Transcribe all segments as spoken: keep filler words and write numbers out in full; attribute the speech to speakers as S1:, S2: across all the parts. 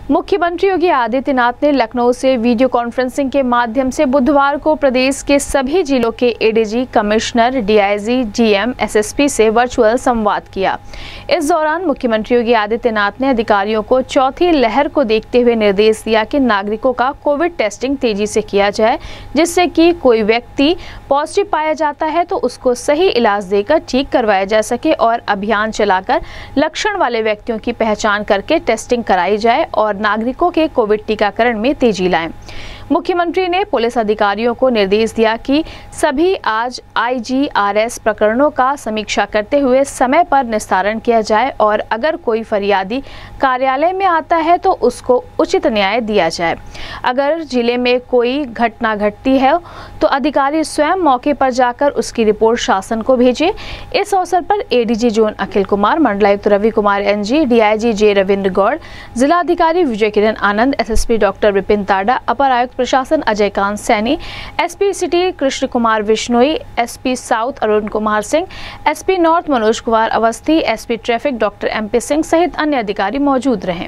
S1: मुख्यमंत्री योगी आदित्यनाथ ने लखनऊ से वीडियो कॉन्फ्रेंसिंग के माध्यम से बुधवार को प्रदेश के सभी जिलों के ADG, commissioner, DIG, DM, SSP से वर्चुअल संवाद किया। इस दौरान मुख्यमंत्री योगी आदित्यनाथ ने अधिकारियों को चौथी लहर को देखते हुए निर्देश दिया कि नागरिकों का कोविड टेस्टिंग तेजी से किया जाए, जिससे कि कोई व्यक्ति पॉजिटिव पाया जाता है तो उसको सही इलाज देकर ठीक करवाया जा सके और अभियान चलाकर लक्षण वाले व्यक्तियों की पहचान करके टेस्टिंग कराई जाए और नागरिकों के कोविड टीकाकरण में तेजी लाएं। मुख्यमंत्री ने पुलिस अधिकारियों को निर्देश दिया कि सभी आज आईजीआरएस प्रकरणों का समीक्षा करते हुए समय पर निस्तारण किया जाए और अगर कोई फरियादी कार्यालय में आता है तो उसको उचित न्याय दिया जाए। अगर जिले में कोई घटना घटती है तो अधिकारी स्वयं मौके पर जाकर उसकी रिपोर्ट शासन को भेजे। इस अवसर पर एडीजी जोन अखिल कुमार, मंडलायुक्त Ravi Kumar NG, DIG J Ravindra Gaur, जिलाधिकारी विजय किरण आनंद, एसएसपी डॉक्टर विपिन ताडा, अपर आयुक्त प्रशासन Ajay Kant Saini, SP city Krishna Kumar Vishnoi, SP south Arun Kumar Singh, SP north Manoj Kumar Awasthi, SP traffic doctor MP Singh सहित अन्य अधिकारी मौजूद रहे।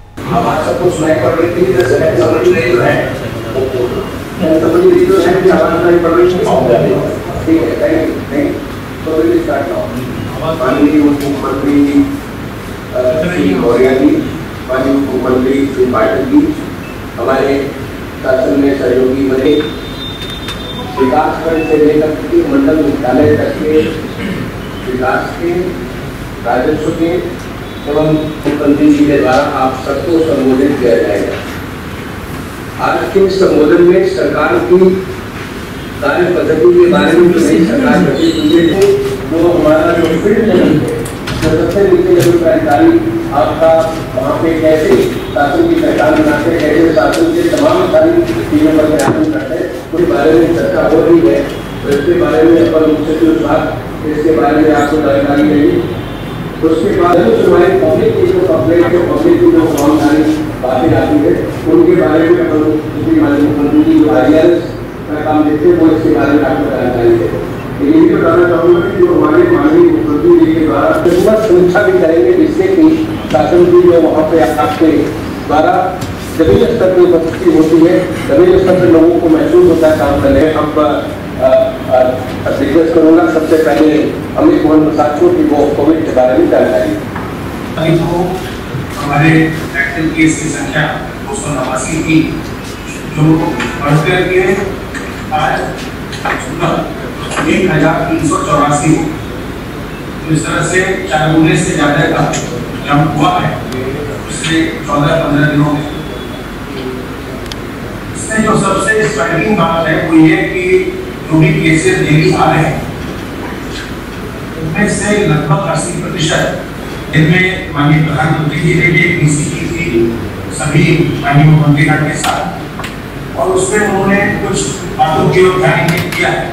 S2: हमारे शासन में सहयोगी बने, विकास खंड से लेकर के मंडल मुख्यालय तक के विकास के, राजस्व के एवं मुख्यमंत्री जी के द्वारा आप सबको संबोधित किया जाएगा। आज के संबोधन में सरकार की कार्य पद्धति के बारे में जो नई सरकार गठित हुई है, जो हमारा जो फील्ड है, सबसे नीचे लेवल का अधिकारी आपका वहाँ पे कैसे शासन की पहचान बनाते हैं, कैसे शासन के तमाम सारी चीजों पर प्रयास करते हैं, उस बारे में चर्चा हो रही है। तो इसके बारे में अपर मुख्य सचिव साहब इसके बारे में आपको जानकारी देंगे। उसके बाद हमारे पब्लिक की जो कंप्लेंट है, पब्लिक की जो तमाम सारी बातें आती है, उनके बारे में अपन मुख्यमंत्री जी जो आई आर एस का काम देते हैं वो इसके बारे में आपको जानकारी देंगे। ये भी बताना चाहूँगा कि जो हमारे माननीय मुख्यमंत्री जी के द्वारा समीक्षा भी करेंगे, जिससे कि शासन की जो वहाँ पे आपके द्वारा जमीन स्तर की उपस्थिति होती है, जमीन स्तर पर लोगों को महसूस होता है काम करने। अब रिक्वेस्ट करूँगा सबसे पहले अमित मोहन प्रसाद को कि वो कोविड के बारे में जानकारी।
S3: तो हमारे एक्टिव केस की संख्या दो सौ नवासी की, जो बढ़कर के आज एक हजार तीन सौ चौरासी तो इस तरह से चार गुने से ज्यादा का जंप हुआ है पिछले चौदह पंद्रह दिनों में। इसमें जो सबसे स्ट्राइकिंग बात है वो ये कि जो भी केसेस डेली आ रहे हैं उनमें से लगभग अस्सी प्रतिशत जिनमें माननीय प्रधानमंत्री जी ने भी मीसी की थी सभी माननीय मुख्यमंत्री के साथ, और उसमें उन्होंने कुछ बातों की ओर ध्यान किया है।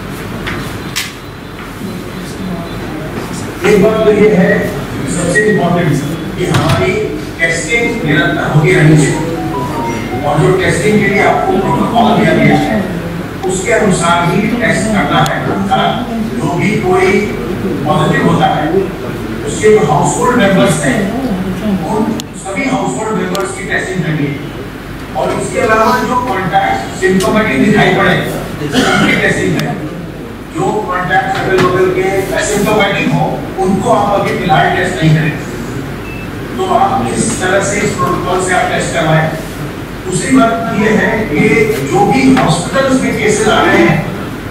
S3: एक बात तो ये है सबसे इम्पोर्टेंट कि हमारी टेस्टिंग निरंतर होती रहनी चाहिए, और जो टेस्टिंग के लिए आपको प्रोटोकॉल दिया गया है उसके अनुसार ही टेस्ट करना है। जो भी कोई पॉजिटिव होता है उसके जो हाउस होल्ड मेंबर्स हैं उन सभी हाउस होल्ड मेंबर्स की टेस्टिंग करनी है, और इसके अलावा जो कॉन्टैक्ट सिम्पटोमेटिक दिखाई पड़े उनकी टेस्टिंग है। जो कॉन्टैक्ट अगल बगल के एसिम्प्टोमेटिक हो उनको आप अभी फिलहाल टेस्ट नहीं करें। तो आप इस तरह से इस प्रोटोकॉल से आप टेस्ट करवाएं। दूसरी बात ये है कि जो भी हॉस्पिटल्स में केसेस आ रहे हैं,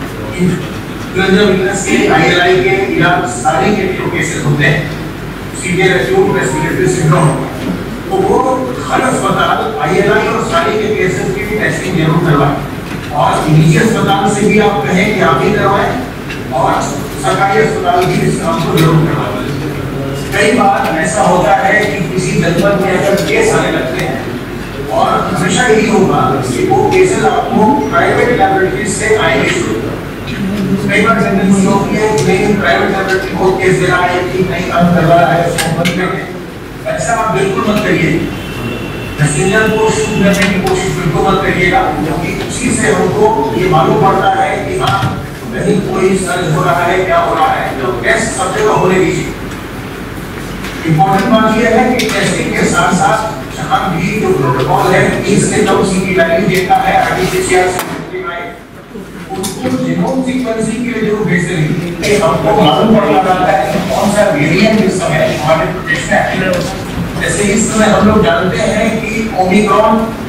S3: के आईएलआई के या सारी के जो केसेस होते हैं, सीवियर एक्यूट रेस्पिरेटरी सिंड्रोम, तो वो हर अस्पताल आईएलआई और सारी के केसेस की टेस्टिंग जरूर करवाएं, और निजी अस्पताल से भी आप कहें कि आप ही करवाएं, और सरकारी अस्पताल भी इस काम को जरूर करवाएं। कई बार ऐसा होता है कि किसी जनपद में अगर केस आने लगते हैं, और हमेशा यही होगा कि वो केसेस आपको प्राइवेट लैबोरेटरी से आएंगे। कई बार टेंडेंसी होती है कि नहीं प्राइवेट लैबोरेटरी बहुत केस दे रहा है कि नहीं काम करवा रहा है, उसको बंद करें। ऐसा आप बिल्कुल मत करिए। मैसेंजर को शूट करने की कोशिश बिल्कुल मत करिएगा, क्योंकि उसी से हमको ये मालूम पड़ता है कि हाँ कहीं कोई सर्च हो रहा है, क्या हो रहा है। तो टेस्ट सब जगह होने दीजिए। इम्पोर्टेंट बात यह है कि टेस्टिंग के साथ साथ जहां भी जो प्रोटोकॉल है तीस से कम सी की वैल्यू देता है आरटीपीसीआर से उनको जीनोम सीक्वेंसिंग के लिए जो बेसिकली कि हमको मालूम पड़ना रहता है कि कौन सा वेरिएंट इस समय हमारे प्रोटेक्शन है। जैसे इस समय हम लोग जानते हैं कि ओमिक्रॉन